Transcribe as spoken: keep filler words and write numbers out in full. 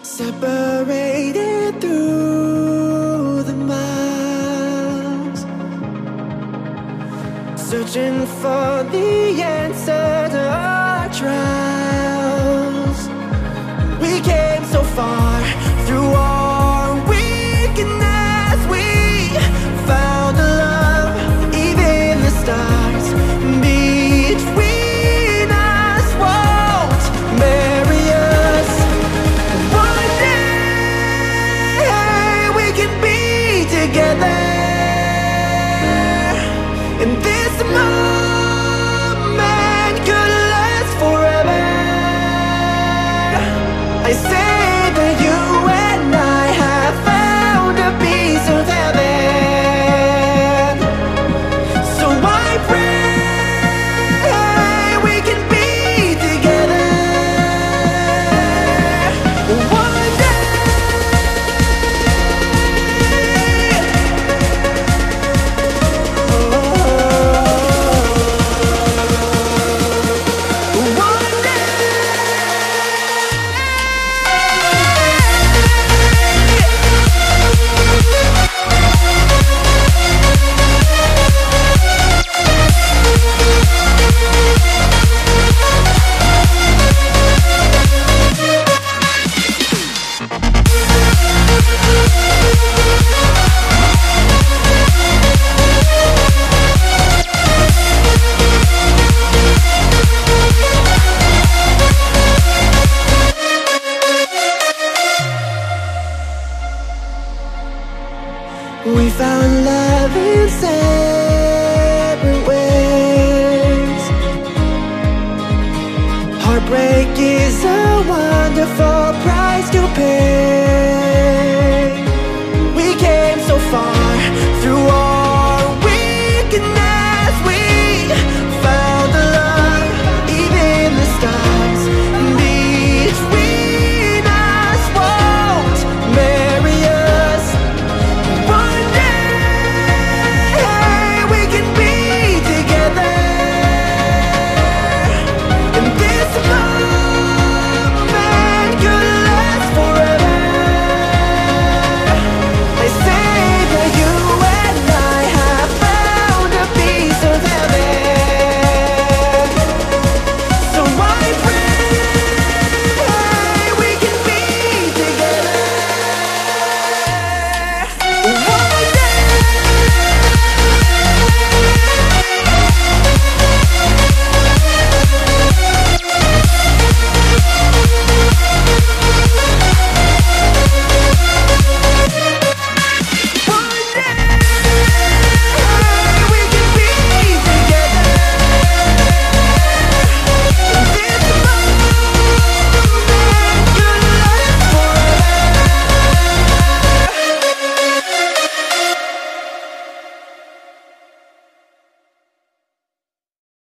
separated through the miles, searching for the answer to our trials. We came so far through our weakness. We found a love, even the stars between us won't bury us. One day we can be together, and this moment could last forever. I say that you and I have found a piece of heaven, so I pray we can be together one day. Oh, one day. We found love in separate ways. Heartbreak is a wonderful price to pay.